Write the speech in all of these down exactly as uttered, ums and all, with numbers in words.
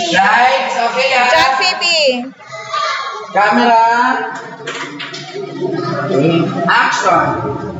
Lights, okay ah. Chat, Phoebe. Camera. Okay. Action.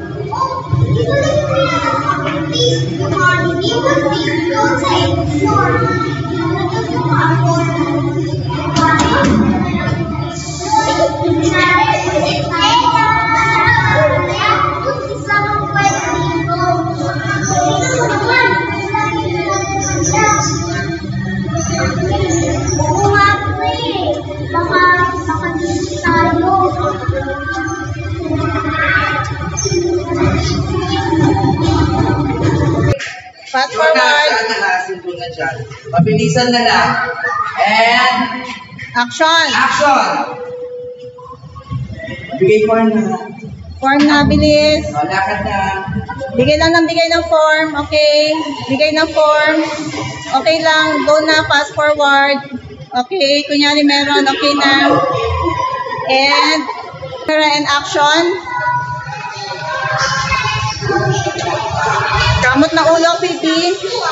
Fast forward. Mabilisan na lang. And Action. action. Bigay form na. Form na, bilis. O, lakad na. Bigay lang ng bigay ng form. Okay. Bigay ng form. Okay lang. Go na. Fast forward. Okay. Kunyari meron. Okay na. And camera and action. Kamot na ulo, Phoebe.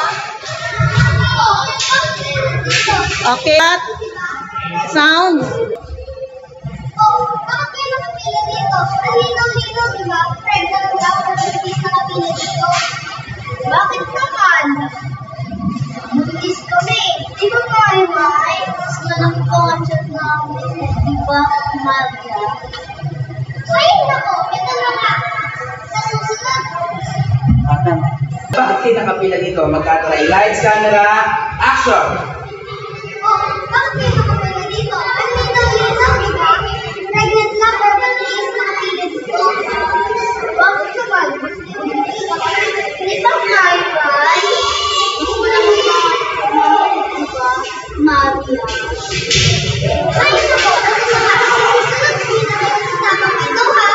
Okay. Sound. Oh, bakit kayo nakapili dito? Ang linaw-linaw, di ba? Pregnant daw, pero hindi nakapili dito. Bakit naman? Mabilis kami. Di ba tayo, May? Mas malaki po ang chat namin. Di ba, Maria? Ay, nako. Ito na nga. Sa susunod. Bakit kayo nakapila dito? Magkatry. Lights, camera, action. Oh, bakit kayo nakapili dito? Ang linaw-linaw, di ba? Pregnant na, pero hindi nakapili dito. Bakit naman? Di ba, May? Mas malaki po ang chat namin. Di ba, Maria? Ay, nako. Ito na nga. Sa susunod, hindi na kayo sasama ito, ha?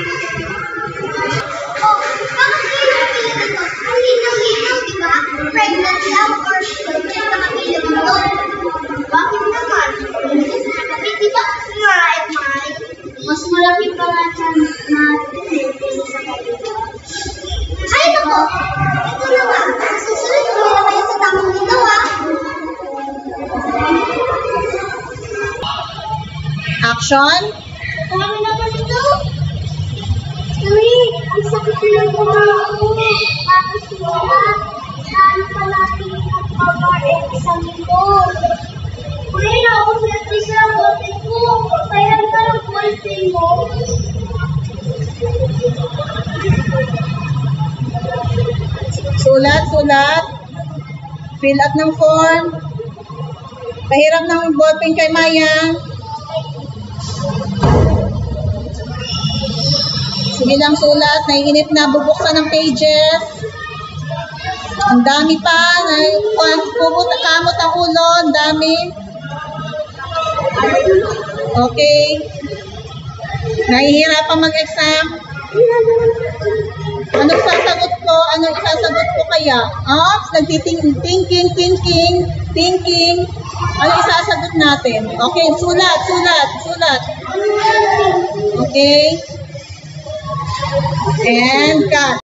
Oh, bakit kayo nakapili dito? Ang linaw-linaw, di ba? Pregnant lang or hindi nakapili dito. Bakit naman? Di ba, May, May? Mas malaki pa nga dyan natin sa kanila. Ay, nako! Ito na nga. Sa susunod, hindi na kayo sa tamang dito, ha? Action. Kami naman ito. Uy, ang sakit lang po ako. Tapos wala. Saan pa natin ang pag-aaral sa linggo? Uy, nausap sa bote ko. Kaya ka ng bote mo. Sulat, sulat. Fill out ng form. Pahiram ng ballpen kay Maya. Sige lang sulat. Naiinip na. Bubuksan ng pages. Ang dami pa. Puput kamot ang ulo. Ang dami. Okay. Nahihirapan mag-exam. Anong sasagot ko? Anong isasagot ko kaya? Ah, nagtiting thinking, thinking, thinking. Ano isasagot natin? Okay, sulat, sulat, sulat. Okay. And cut.